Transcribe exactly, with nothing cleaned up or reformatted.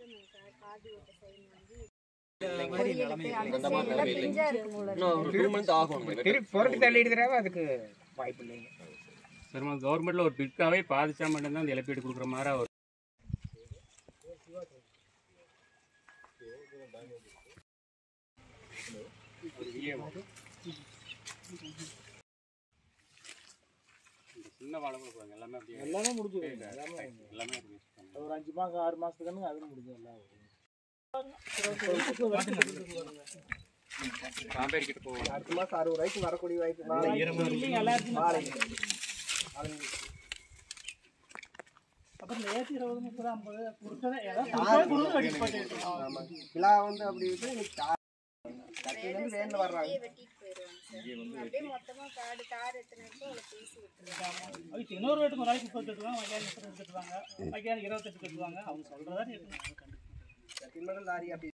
அதுக்கு வாய்ப்பு இல்லைங்க. கவர்மெண்ட்ல ஒரு பிற்காவே பாதிச்சா மட்டும்தான் அந்த இழப்பீடு கொடுக்குற மாதிரி ஒரு சின்ன வாழை கொடுப்பாங்க. எல்லாமே எல்லாமே முடிஞ்சது. எல்லாமே ஒரு அஞ்சு மாசம் ஆறு மாசத்துக்கு அது முடிஞ்சது. எல்லாம் அடுத்த மாசம் அறுபது ரூபாய்க்கு வரக்கூடிய வாய்ப்பு. அப்புறம் நேற்று இருபது முப்பது ஐம்பது விழா வந்து அப்படி வேண்டு வர்றாங்க. இன்னொரு ரேட்டு ஒரு நாளைக்கு முப்பது கட்டுவாங்க, மத்தியானம் முப்பது கட்டுவாங்க, மத்தியானம் இருபத்தெட்டு கட்டுவாங்க. அவங்க சொல்றதா லாரி அப்படி